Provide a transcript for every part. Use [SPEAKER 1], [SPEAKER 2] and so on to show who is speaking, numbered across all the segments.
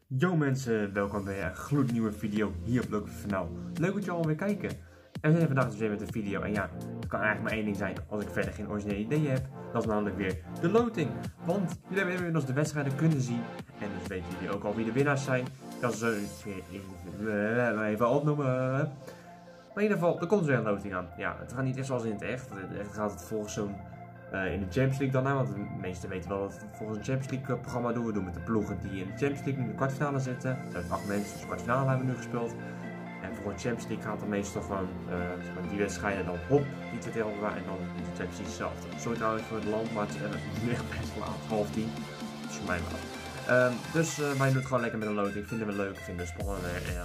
[SPEAKER 1] Yo mensen, welkom bij een gloednieuwe video hier op LocoFNL. Leuk dat je alweer kijken. En we zijn vandaag dus weer met een video en ja, het kan eigenlijk maar één ding zijn als ik verder geen originele ideeën heb. Dat is namelijk weer de loting. Want jullie hebben inmiddels de wedstrijden kunnen zien en dus weten jullie ook al wie de winnaars zijn. Dat is even opnoemen. Maar in ieder geval, er komt weer een loting aan. Ja, het gaat niet echt zoals in het echt. Het gaat het volgens zo'n in de Champions League dan aan, want de meesten weten wel dat we volgens een Champions League programma doen. We doen met de ploegen die in de Champions League nu in de kwartfinale zitten. Er zijn 8 mensen, dus de kwartfinale hebben we nu gespeeld. En voor een Champions League gaat dan meestal gewoon die wedstrijden dan hop, die twee tegen elkaar en dan de Champions League zelf. Sorry trouwens voor het land, maar het is nu echt best laat, 9:30. Dat is voor mij wel. Dus wij doen het gewoon lekker met een loting. Vinden we leuk, vinden we spannend.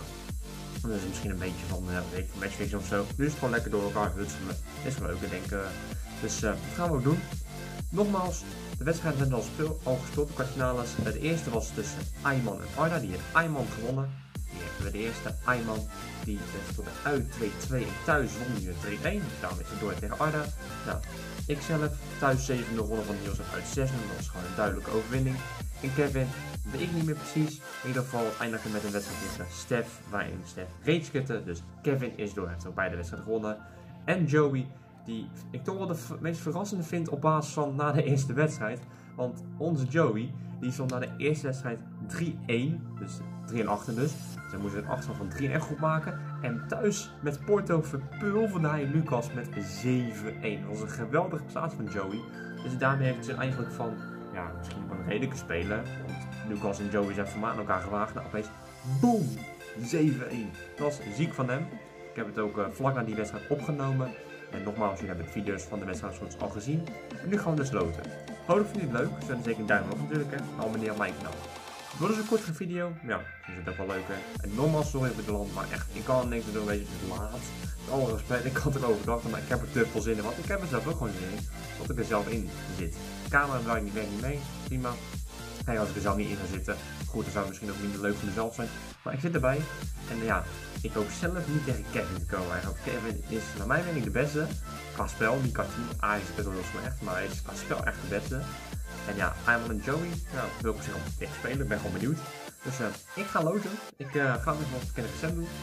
[SPEAKER 1] Dat is misschien een beetje van matchfixing of zo. Nu is het gewoon lekker door elkaar hutselen. Is wel leuk, ik denk. Dus dat gaan we ook doen. Nogmaals, de wedstrijd werd al gespeeld, de kwartfinales. De eerste was tussen Ayman en Arda. Die heeft Ayman gewonnen. Die hebben we de eerste. Ayman die speelde uit 2-2 en thuis won hij 3-1. Daarom is hij door tegen Arda. Nou, ik zelf thuis 7-0 gewonnen van Niels en uit 6-0. Dat was gewoon een duidelijke overwinning. En Kevin, weet ik niet meer precies. In ieder geval eindigde met een wedstrijd tegen Stef, waarin Stef rage quitte. Dus Kevin is door. Hij heeft ook beide wedstrijden gewonnen. En Joey, die ik toch wel de meest verrassende vind op basis van na de eerste wedstrijd. Want onze Joey, die stond na de eerste wedstrijd 3-1, dus 3-8 dus. Ze moesten een afstand van 3 goed maken. En thuis met Porto verpulverde hij Lucas met 7-1. Dat was een geweldige prestatie van Joey. Dus daarmee heeft hij eigenlijk van, ja, misschien wel een redelijke speler. Want Lucas en Joey zijn formaat aan elkaar gewaagd. Nou, opeens, boom, 7-1. Dat was ziek van hem. Ik heb het ook vlak na die wedstrijd opgenomen. En nogmaals, jullie hebben de video's van de wedstrijd al gezien. En nu gaan we dus loten. Hopelijk vind je het leuk. Zet zeker een duim op natuurlijk. En abonneer op mijn kanaal. Het wordt dus een kortere video. Ja, is het ook wel leuk. Hè? En nogmaals, sorry voor de land. Maar echt, ik kan niks doen. Weet je, het is laat. Met alle respect, ik had het overdag. Maar ik heb er te veel zin in. Want ik heb er zelf ook gewoon zin in. Dat ik er zelf in zit. De camera werkt niet mee. Prima. Hey, als ik er zelf niet in ga zitten. Goed, dan zou het misschien ook minder leuk voor mezelf zijn. Maar ik zit erbij. En ja, ik hoop zelf niet tegen Kevin te komen. Eigenlijk. Kevin is naar mijn mening de beste. Qua spel, niet qua team. Hij is best wel heel slecht, maar hij is qua spel echt de beste. En ja, Ayman en Joey, nou, wil ik zich op tegen spelen. Ik ben gewoon benieuwd. Dus ik ga loten. Ik ga het even wat bekende recent doen.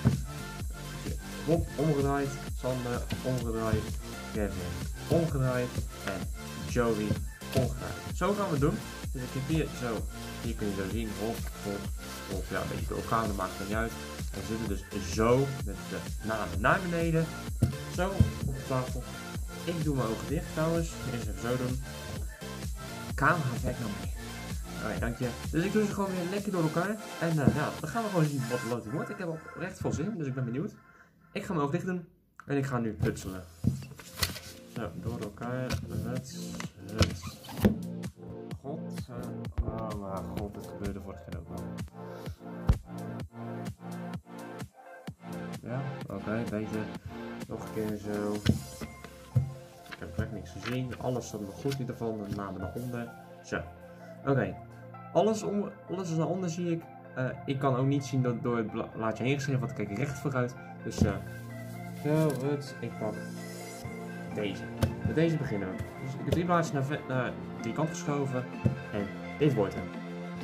[SPEAKER 1] Rob omgedraaid, Sander omgedraaid, Kevin omgedraaid en Joey omgedraaid. Zo gaan we het doen. Dus ik heb hier zo, hier kun je zo zien, Rob, ja, een beetje door elkaar, dat maakt het niet uit. En we zitten dus zo met de namen naar beneden, zo op de tafel. Ik doe mijn ogen dicht trouwens, eerst even zo doen. Camera werkt nou mee. Oké, dank je. Dus ik doe ze gewoon weer lekker door elkaar. En ja, dan gaan we gewoon zien wat de loting wordt. Ik heb oprecht veel zin, dus ik ben benieuwd. Ik ga mijn ogen dicht doen en ik ga nu hutselen. Zo, door elkaar. Huts. God. Oh mijn god, dit gebeurde vorige keer ook wel. Ja, oké, deze. Nog een keer zo. Ik heb echt niks gezien. Alles zat nog goed in ieder geval. De namen naar onder. Zo. Oké. Alles is naar onder zie ik. Ik kan ook niet zien door het blaadje heen geschreven, want ik kijk recht vooruit. Dus zo, het. Ik pak deze. Met deze beginnen we. Dus ik heb 3 blaadjes naar die kant geschoven. En dit wordt hem.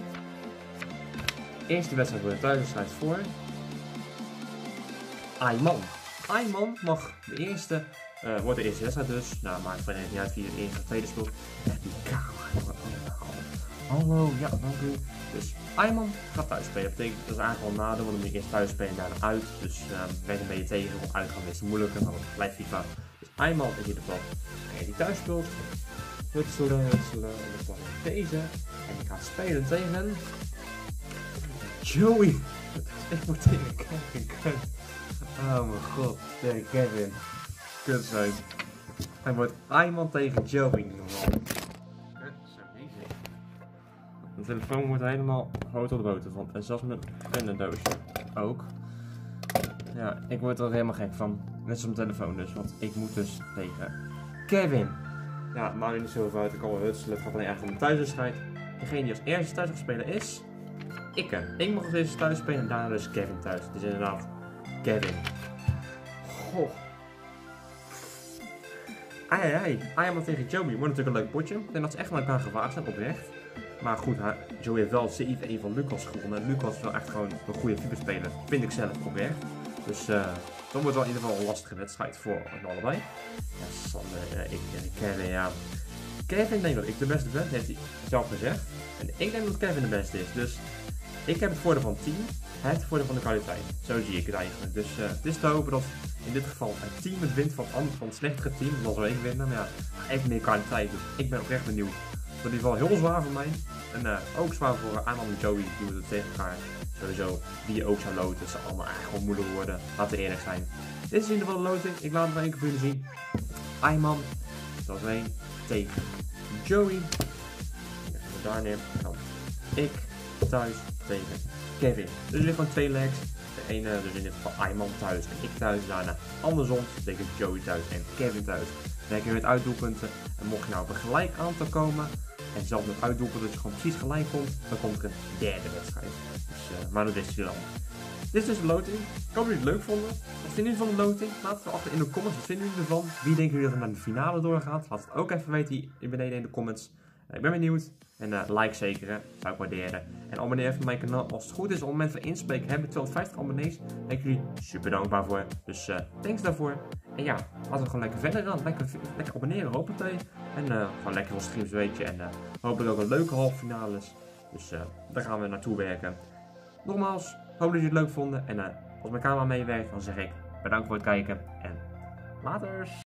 [SPEAKER 1] Eerste wedstrijd wordt een thuiswedstrijd voor Ayman. Ayman mag de eerste, wordt de eerste wedstrijd dus. Nou, maakt verder niet uit wie het eerste of tweede speelt. Echt die camera. Hallo, ja, dank u. Dus Ayman gaat thuis spelen. Dat betekent dat is eigenlijk wel nadeel, want dan moet je eerst thuis spelen en daarna uit. Dus werkt een beetje tegen, of uitgaan is moeilijker, maar het blijft FIFA. Dus Ayman is in ieder geval die thuis speelt. Hutselen, en dan pak ik deze. En ik ga spelen tegen Joey. Ik moet tegen Kevin. Oh mijn god, tegen Kevin. Kut zijn. Hij wordt Ayman tegen Joey. De telefoon wordt helemaal groot op de boter van. En zelfs mijn pennendoosje ook. Ja, ik word er ook helemaal gek van. Net zoals mijn telefoon dus, want ik moet dus tegen Kevin. Ja, het maakt niet zoveel uit. Ik kan wel hutselen. Het gaat alleen eigenlijk om de thuiswedstrijd. Degene die als eerste thuis gaat spelen is ik. Ik mag als eerste thuis spelen en daarna dus Kevin thuis. Het is inderdaad Kevin. Goh. Ayman tegen Joey wordt natuurlijk een leuk potje. Ik denk dat ze echt naar elkaar gewaagd zijn, oprecht. Maar goed, Joey heeft wel 7-1 van Lucas gewonnen. En Lucas is wel echt gewoon een goede FIFA-speler. Vind ik zelf ook echt. Dus dat wordt wel in ieder geval een lastige wedstrijd voor allebei. Ja, Sander, ik en Kevin, ja. Kevin denkt dat ik de beste ben, heeft hij zelf gezegd. En ik denk dat Kevin de beste is. Dus ik heb het voordeel van het team. Hij heeft het voordeel van de kwaliteit. Zo zie ik het eigenlijk. Dus het is te hopen dat in dit geval het team het wint van het slechtere team. Dan zal ik winnen. Maar ja, even meer kwaliteit. Dus ik ben oprecht benieuwd. Het wordt in ieder geval heel zwaar voor mij. En ook zwaar voor Aman en Joey. Die moeten tegen elkaar. Sowieso wie je ook zou loten. Het zal allemaal eigenlijk gewoon moeilijk worden. Laten we eerlijk zijn. Dit is in ieder geval de loting. Ik laat het nog één keer voor jullie zien. Ayman. Dat is 1 tegen Joey. Even daar neer. Dan ik thuis tegen Kevin. Dus er ligt gewoon 2 legs. De ene dus in dit geval Ayman thuis en ik thuis. Daarna andersom. Dat betekent Joey thuis en Kevin thuis. Dan heb je met uitdoelpunten. En mocht je nou op een gelijk aantal komen. En zelfs met uitdoelpunten dat je gewoon precies gelijk komt. Dan komt er een derde wedstrijd. Dus, maar dat is je dan. Dit is dus de loting. Ik hoop dat jullie het leuk vonden. Wat vinden jullie van de loting? Laat het achter in de comments. Wat vinden jullie ervan? Wie denken jullie dat er naar de finale doorgaat? Laat het ook even weten hier beneden in de comments. Ik ben benieuwd. En like zeker, hè. Zou ik waarderen. En abonneer even op mijn kanaal. Als het goed is, op het moment van inspreken hebben we 250 abonnees. Daar ben ik jullie super dankbaar voor. Dus thanks daarvoor. En ja, laten we gewoon lekker verder gaan. Lekker abonneren, hoppatee. En gewoon lekker veel streams, weet je. En hopelijk ook een leuke halve finales. Dus daar gaan we naartoe werken. Nogmaals, hoop dat jullie het leuk vonden. En als mijn camera meewerkt, dan zeg ik bedankt voor het kijken. En laters!